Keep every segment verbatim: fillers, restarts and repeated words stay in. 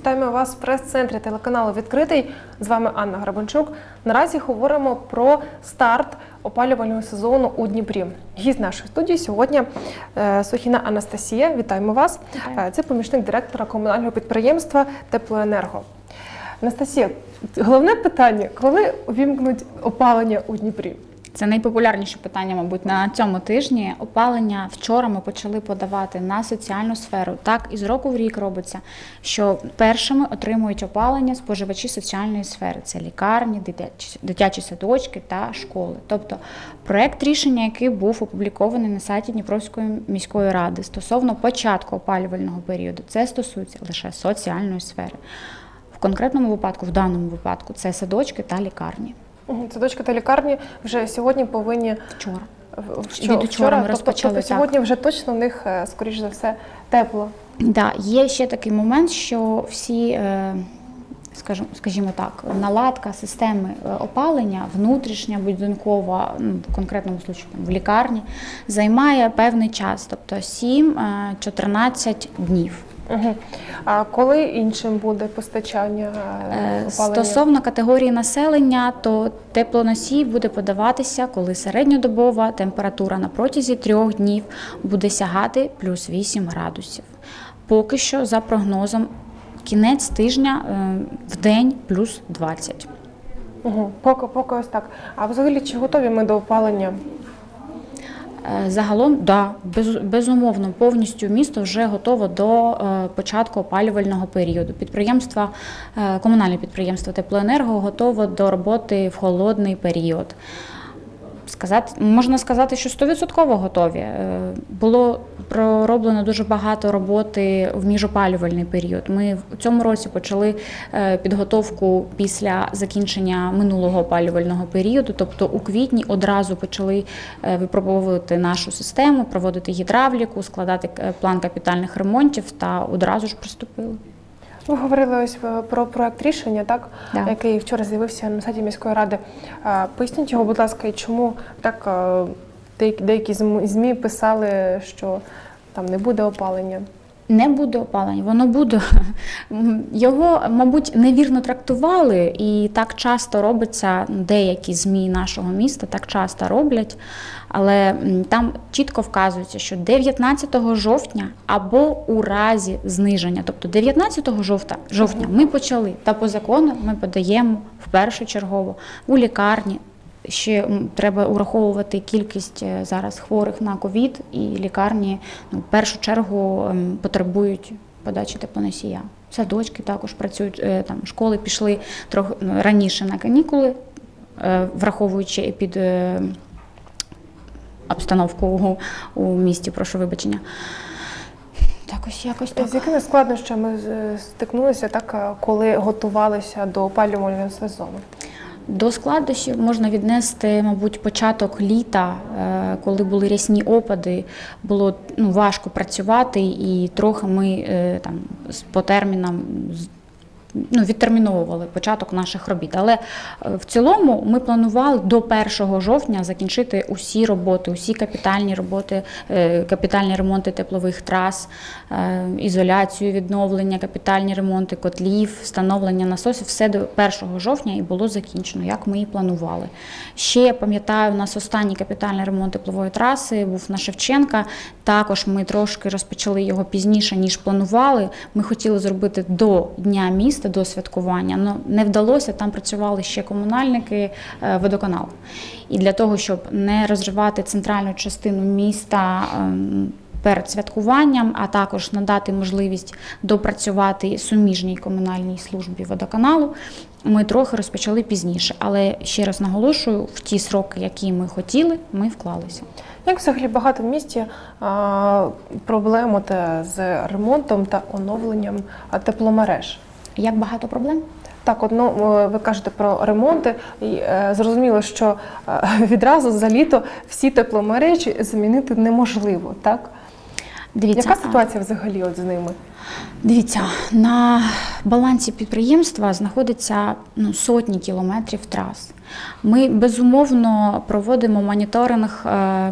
вітаємо вас в прес-центрі телеканалу «Відкритий». З вами Анна Грабанчук. Наразі говоримо про старт опалювального сезону у Дніпрі. Гість нашої студії сьогодні Сухіна Анастасія. Вітаємо вас. Вітаю. Це помічник директора комунального підприємства «Теплоенерго». Анастасія, головне питання – коли увімкнуть опалення у Дніпрі? Це найпопулярніше питання, мабуть, на цьому тижні. Опалення вчора ми почали подавати на соціальну сферу. Так і з року в рік робиться, що першими отримують опалення споживачі соціальної сфери. Це лікарні, дитячі, дитячі садочки та школи. Тобто проект рішення, який був опублікований на сайті Дніпровської міської ради стосовно початку опалювального періоду, це стосується лише соціальної сфери. В конкретному випадку, в даному випадку, це садочки та лікарні. Садочки та лікарні вже сьогодні повинні… Вчора. Вчора, Від вчора ми розпочали. Тобто сьогодні вже точно в них, скоріш за все, тепло? Так, да, є ще такий момент, що всі, скажімо, скажімо так, наладка системи опалення, внутрішня, будинкова, ну, в конкретному випадку в лікарні, займає певний час, тобто сім-чотирнадцять днів. Угу. А коли іншим буде постачання опалення? Стосовно категорії населення, то теплоносій буде подаватися, коли середньодобова температура на протязі трьох днів буде сягати плюс вісім градусів. Поки що, за прогнозом, кінець тижня в день плюс двадцять. Угу. Поки, поки ось так. А взагалі, чи готові ми до опалення? Загалом, да, без, безумовно, повністю місто вже готово до е, початку опалювального періоду. Підприємство, е, комунальне підприємство «Теплоенерго» готово до роботи в холодний період. Сказати, можна сказати, що сто відсотків готові. Е, було пророблено дуже багато роботи в міжопалювальний період. Ми в цьому році почали підготовку після закінчення минулого опалювального періоду, тобто у квітні одразу почали випробовувати нашу систему, проводити гідравліку, складати план капітальних ремонтів та одразу ж приступили. Ви говорили ось про проект рішення, так, да. який вчора з'явився на сайті міської ради. Поясніть його, будь ласка, і чому так деякі ЗМІ писали, що там не буде опалення? Не буде опалення, воно буде. Його, мабуть, невірно трактували, і так часто робиться, деякі ЗМІ нашого міста так часто роблять, але там чітко вказується, що дев'ятнадцятого жовтня або у разі зниження, тобто дев'ятнадцятого жовтня ми почали, та по закону ми подаємо в першочергово у лікарні. Ще треба ураховувати кількість зараз хворих на ковід, і лікарні ну, в першу чергу потребують подачі теплоносія. Садочки також працюють, там, школи пішли трохи раніше на канікули, враховуючи під обстановку у, у місті, прошу вибачення. Так, ось якось так. З якими складнощами стикнулися, так, коли готувалися до опалювального сезону? До складнощів можна віднести, мабуть, початок літа, коли були рясні опади, було ну, важко працювати, і трохи ми там, по термінам ну, відтерміновували початок наших робіт. Але в цілому ми планували до першого жовтня закінчити усі роботи, усі капітальні роботи, капітальні ремонти теплових трас, ізоляцію, відновлення, капітальні ремонти котлів, встановлення насосів. Все до першого жовтня і було закінчено, як ми і планували. Ще, я пам'ятаю, у нас останній капітальний ремонт теплової траси був на Шевченка. Також ми трошки розпочали його пізніше, ніж планували. Ми хотіли зробити до Дня міста, до святкування, але не вдалося, там працювали ще комунальники, водоканал. І для того, щоб не розривати центральну частину міста перед святкуванням, а також надати можливість допрацювати суміжній комунальній службі водоканалу, ми трохи розпочали пізніше. Але, ще раз наголошую, в ті сроки, які ми хотіли, ми вклалися. Як взагалі багато в місті а, проблем от, з ремонтом та оновленням тепломереж? Як багато проблем? Так, от, ну, ви кажете про ремонти, і е, зрозуміло, що е, відразу за літо всі тепломережі замінити неможливо, так? Дивіться, яка ситуація взагалі от з ними? Дивіться, на балансі підприємства знаходиться ну, сотні кілометрів трас. Ми, безумовно, проводимо моніторинг е,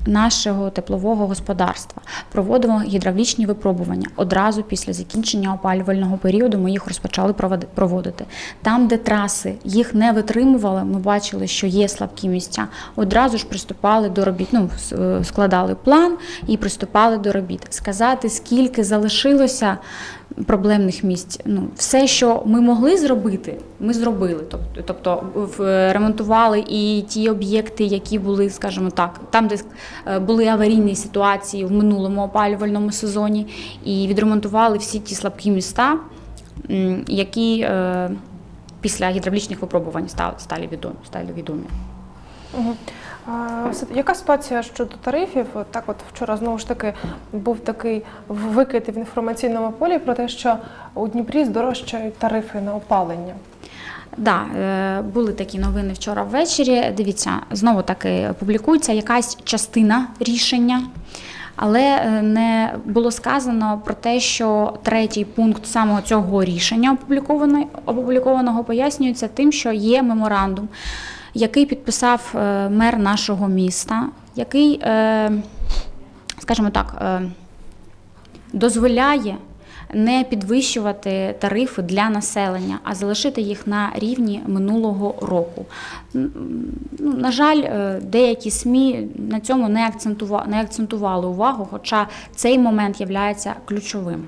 нашого теплового господарства. Проводимо гідравлічні випробування. Одразу після закінчення опалювального періоду ми їх розпочали проводити. Там, де траси їх не витримували, ми бачили, що є слабкі місця, одразу ж приступали до робіт. Ну, складали план і приступали до робіт. Сказати, скільки залишилося проблемних місць, ну, все, що ми могли зробити, ми зробили. Тобто, тобто ремонтували і ті об'єкти, які були, скажімо так, там, де були аварійні ситуації в минулому опалювальному сезоні, і відремонтували всі ті слабкі міста, які після гідравлічних випробувань стали відомі. Стали відомі. Угу. А, яка ситуація щодо тарифів? Так, от вчора знову ж таки був такий викид в інформаційному полі про те, що у Дніпрі здорожчають тарифи на опалення. Так, да, були такі новини вчора ввечері. Дивіться, знову таки публікується якась частина рішення, але не було сказано про те, що третій пункт самого цього рішення опублікованого, опублікованого пояснюється тим, що є меморандум, який підписав мер нашого міста, який, скажімо так, дозволяє не підвищувати тарифи для населення, а залишити їх на рівні минулого року. Ну, на жаль, деякі СМІ на цьому не акцентували, не акцентували увагу, хоча цей момент є ключовим.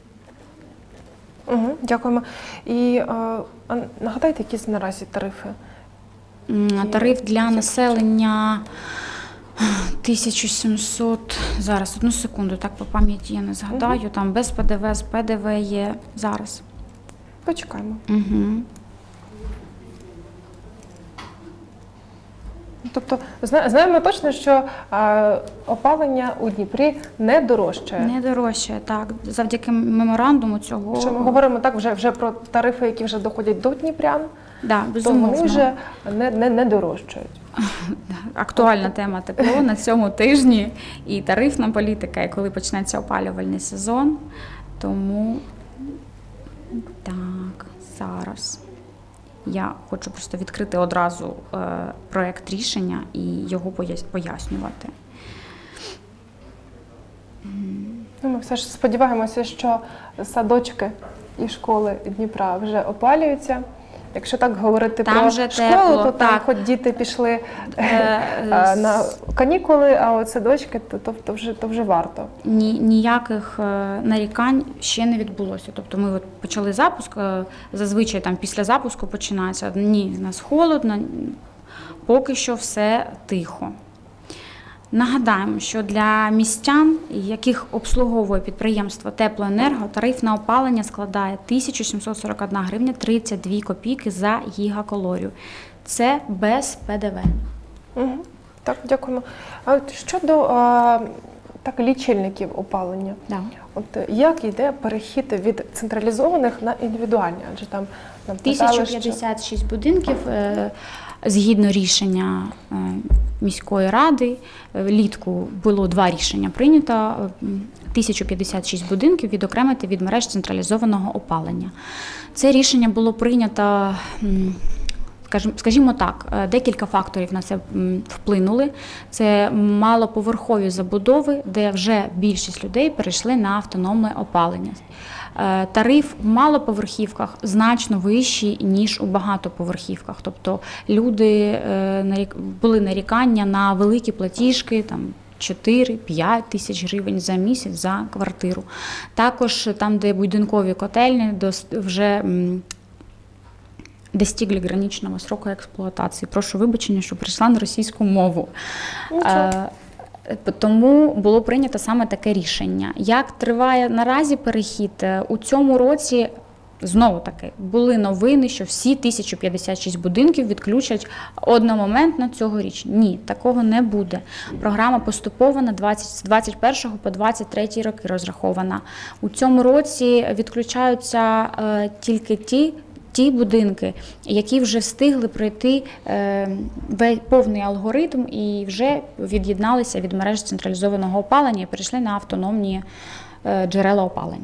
Угу, дякуємо. І е, нагадайте, які наразі тарифи? Тариф для населення тисяча сімсот, зараз, одну секунду, так по пам'яті я не згадаю, угу. Там без ПДВ, з ПДВ є зараз. Почекаємо. Угу. Тобто, знаємо точно, що а, опалення у Дніпрі не дорожчає. Не дорожчає, так. Завдяки меморандуму цього. Що ми говоримо так вже, вже про тарифи, які вже доходять до дніпрян, да, то вони вже не, не, не дорожчають. Актуальна тема тепло на цьому тижні і тарифна політика, і коли почнеться опалювальний сезон. Тому, так, зараз. Я хочу просто відкрити одразу е, проєкт рішення і його пояснювати. Ну, ми все ж сподіваємося, що садочки і школи Дніпра вже опалюються. Якщо так говорити там про школу, тепло, то так. Там хоч діти пішли е, е, на канікули, а от садочки, то, то, то, вже, то вже варто. Ні, ніяких нарікань ще не відбулося. Тобто ми от почали запуск, зазвичай там після запуску починається, ні, в нас холодно, поки що все тихо. Нагадаємо, що для містян, яких обслуговує підприємство Теплоенерго, тариф на опалення складає тисяча сімсот сорок одна гривня тридцять дві копійки за гігакалорію. Це без ПДВ. Угу. Так, дякуємо. А от щодо а, так, лічильників опалення, да. От як йде перехід від централізованих на індивідуальні? Адже там нам тисяча п'ятдесят шість що... будинків, е, згідно рішення е, міської ради, влітку було два рішення прийнято, тисяча п'ятдесят шість будинків відокремити від мереж централізованого опалення. Це рішення було прийнято, скажімо так, декілька факторів на це вплинули. Це малоповерхові забудови, де вже більшість людей перейшли на автономне опалення. Тариф в малоповерхівках значно вищий, ніж у багатоповерхівках. Тобто люди, були нарікання на великі платіжки, там, чотири-п'ять тисяч гривень за місяць за квартиру. Також там, де будинкові котельні, вже достигли граничного сроку експлуатації. Прошу вибачення, що прийшла на російську мову. Нічого. Тому було прийнято саме таке рішення. Як триває наразі перехід? У цьому році, знову таки, були новини, що всі тисяча п'ятдесят шість будинків відключать одномоментно цьогоріч. Ні, такого не буде. Програма поступово на з двадцять першого по двадцять третій роки розрахована. У цьому році відключаються е, тільки ті, ті будинки, які вже встигли пройти е, повний алгоритм і вже від'єдналися від мереж централізованого опалення і перейшли на автономні е, джерела опалення.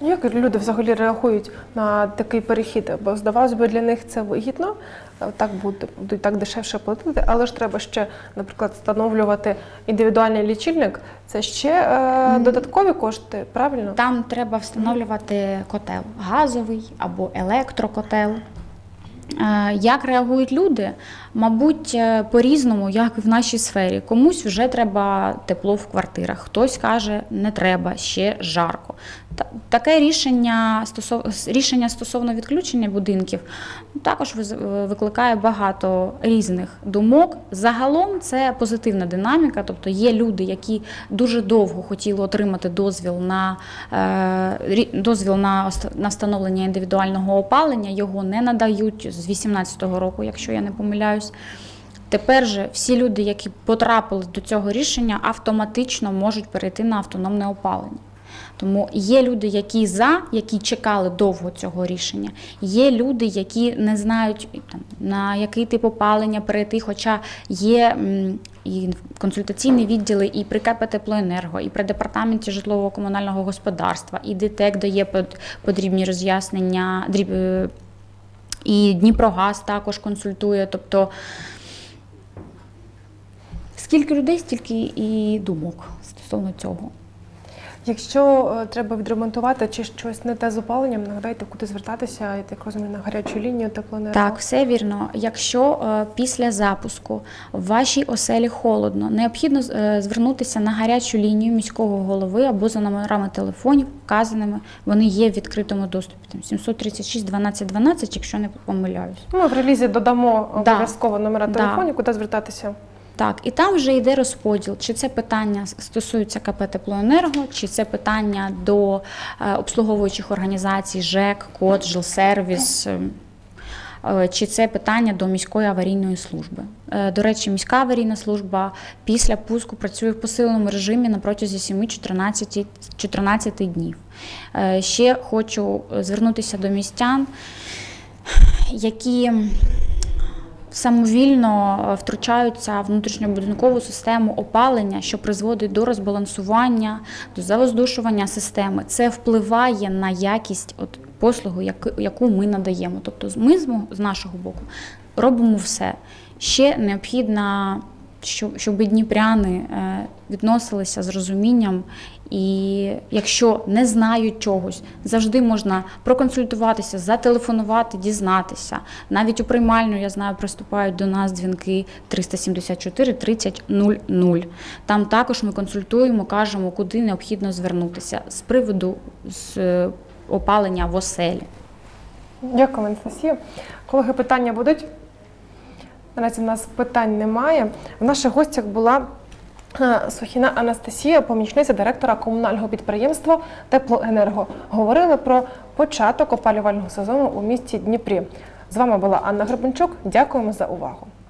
Як люди взагалі реагують на такий перехід? Бо, здавалось би, для них це вигідно, так будуть, будуть так дешевше платити, але ж треба ще, наприклад, встановлювати індивідуальний лічильник. Це ще е, додаткові кошти, правильно? Там треба встановлювати котел газовий або електрокотел. Е, Як реагують люди? Мабуть, е, по-різному, як і в нашій сфері. Комусь вже треба тепло в квартирах, хтось каже, не треба, ще жарко. Та- Таке рішення, стосов... рішення стосовно відключення будинків також виз- викликає багато різних думок. Загалом це позитивна динаміка, тобто є люди, які дуже довго хотіли отримати дозвіл на, е, рі- дозвіл на, ост- на встановлення індивідуального опалення, його не надають з вісімнадцятого року, якщо я не помиляюсь. Тепер же всі люди, які потрапили до цього рішення, автоматично можуть перейти на автономне опалення. Тому є люди, які за, які чекали довго цього рішення. Є люди, які не знають, там, на який тип опалення перейти, хоча є м, і консультаційні відділи і при КП «Теплоенерго», і при департаменті житлово-комунального господарства, і ДТЕК дає под- потрібні роз'яснення, дріб- е, і Дніпрогаз також консультує. Тобто скільки людей, стільки і думок стосовно цього. Якщо е, треба відремонтувати чи щось не те з опаленням, нагадайте, куди звертатися, я так розумію, на гарячу лінію теплоенерго. Так, все вірно. Якщо е, після запуску в вашій оселі холодно, необхідно е, звернутися на гарячу лінію міського голови або за номерами телефонів, вказаними, вони є в відкритому доступі. Там сімсот тридцять шість дванадцять дванадцять, якщо не помиляюсь. Ми в релізі додамо Да. обов'язково номера Да. телефонів, куди звертатися. Так, і там вже йде розподіл, чи це питання стосується КП «Теплоенерго», чи це питання до е, обслуговуючих організацій ЖЕК, КОД, жилсервіс, е, е, чи це питання до міської аварійної служби. Е, До речі, міська аварійна служба після пуску працює в посиленому режимі на протязі сім-чотирнадцять днів. Е, Ще хочу звернутися до містян, які самовільно втручаються в внутрішньобудинкову систему опалення, що призводить до розбалансування, до завоздушування системи. Це впливає на якість от послуги, яку- яку ми надаємо. Тобто ми з мого- з нашого боку робимо все. Ще необхідно, щоб, щоб дніпряни е, відносилися з розумінням, і якщо не знають чогось, завжди можна проконсультуватися, зателефонувати, дізнатися. Навіть у приймальню, я знаю, приступають до нас дзвінки триста сімдесят чотири тридцять нуль нуль. Там також ми консультуємо, кажемо, куди необхідно звернутися з приводу з е, опалення в оселі. Дякую, Анастасія. Колеги, питання будуть? Наразі в нас питань немає. В наших гостях була е, Сухіна Анастасія, помічниця директора комунального підприємства «Теплоенерго». Говорили про початок опалювального сезону у місті Дніпрі. З вами була Анна Гребенчук. Дякуємо за увагу.